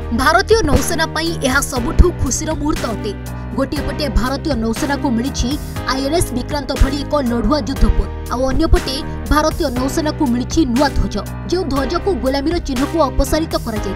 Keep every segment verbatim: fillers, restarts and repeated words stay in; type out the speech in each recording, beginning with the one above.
भारतीय नौसेना पई यह सबुठु खुशीर मुहूर्त अटे। गोटे पटे भारतीय नौसेना को मिली आईएनएस विक्रांत भली एक लढ़ुआ युद्धपोत आउ अन्यपटे भारतीय नौसेना को मिली नुआ ध्वज जो ध्वज को गुलामीर चिन्ह को अपसारित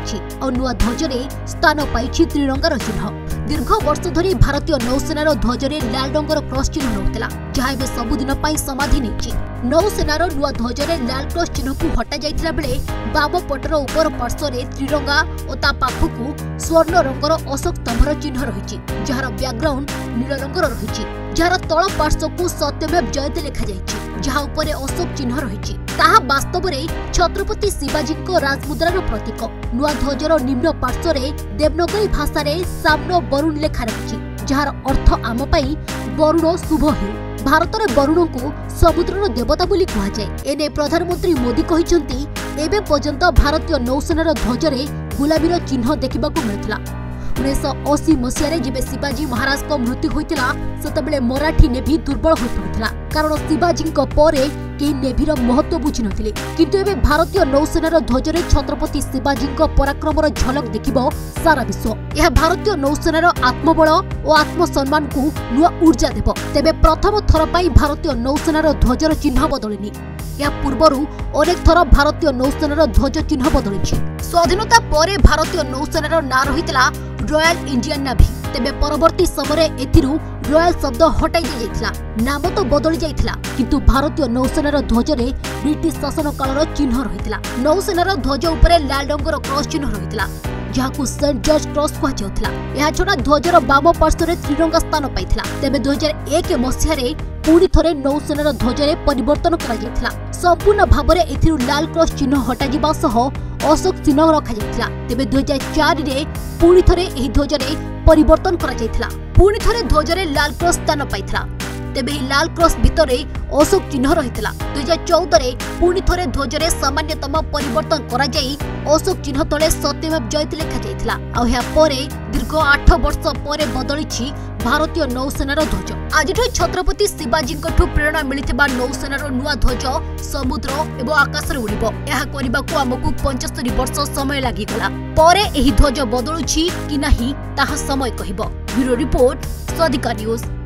कर नुआ ध्वज स्थान पाई त्रिरंगार चिन्ह। दीर्घ वर्ष धरी भारतीय नौसेनार ध्वजरे लाल रंगर क्रॉस चिन्ह नौला जहाँ एवं सबुदिन समाधि नहीं। नौसेनार नुआ ध्वजरे लाल क्रॉस चिन्ह को हटा जाइतिला बेले बाम पटर उपर पार्श्वे त्रिरंगा और ता पाखकु स्वर्ण रंगर अशोक स्तंभर चिन्ह रही जार बैकग्राउंड नील रंगर रही जार तल पार्श्व को सत्यमेव जयते लिखा जाइछि जहाँ उपरे अशोक चिन्ह रही ताहा वास्तव में छत्रपति शिवाजी राजमुद्रार प्रतीक। नुआ ध्वजर निम्न पार्श्वे देवनागरी भाषा रे सामनो वरुण लेखा रही जार अर्थ आम पाई वरुण शुभ हे। भारत में वरुण को समुद्रर देवता बोली कहा जाए। एने प्रधानमंत्री मोदी कहिसंती एबे पर्यंत भारतीय नौसेनार ध्वजरे गुलामीर चिन्ह देखा मिलता। उन्नीस अस्सी मसीह जेबे शिवाजी महाराज को मृत्यु होता सेतबेले मराठी नेभी दुर्बल हो पड़ता कारण शिवाजी परे केही नेभीर महत्व बुझी नथिले किंतु एबे भारतीय नौसेनार ध्वजरे छत्रपति शिवाजी पराक्रमर झलक देखिबो सारा विश्व। यह भारतीय नौसेनार आत्मबल और आत्मसम्मान को नुआ ऊर्जा देव। तेबे प्रथम थर पाई भारतीय नौसेनार ध्वजर चिन्ह बदलिनी। या पूर्वरु अनेक थर भारतीय नौसेनार ध्वज चिन्ह बदली। स्वाधीनता परे भारतीय नौसेनार ना रहितला रॉयल इंडियन नेवी। तेबे परवर्ती समय एथिरु रॉयल शब्द हटाई दि जाइथिला नाम तो बदली जाइथिला किंतु भारतीय नौसेनार ध्वजरे ब्रिटिश शासन कालर चिन्ह रहितला। नौसेनार ध्वज उपरे लाल रंगर क्रॉस चिन्ह रहितला जहां सेंट जॉर्ज क्रॉस कहा जाउथिला। एहा छडा ध्वजर बाम पार्श्वे त्रिरंगा स्थान पाइथिला। तेबे दो हज़ार एक मसीह रे पुणी थरे नौसेनार ध्वजरे परिवर्तन करा जाइथिला। संपूर्ण भाबरे एथिरु लाल क्रॉस चिन्ह हटा जिबा सह अशोक चिन्ह रखा जाइथिला। तेबे दो हज़ार चार रे पुणी थरे एही ध्वजरे परिवर्तन करा जाइथिला। पुणी थरे ध्वजरे लाल क्रॉस स्थान पाइथिला। तेबे लाल क्रॉस भितरे अशोक चिन्ह रहितला। दो हज़ार चौदह रे पुणी थरे ध्वजरे सामान्यतम परिवर्तन करा जाई अशोक चिन्ह तले सत्यमेव जयते लिखा जाइथिला। आ या परे दीर्घ आठ वर्ष परे बदलिछि भारतीय नौसेनार ध्वज। आज छत्रपति शिवाजी प्रेरणा मिलिथिबा नौसेनार नुआ ध्वज समुद्र एवं आकाश रे उड़िबो। यह करबाकू आमकू पचहत्तर वर्ष समय लागिगला। परे एही ध्वज बदलुछि कि नाही ताहा समय कहिबो। Bureau report Swadhikar news.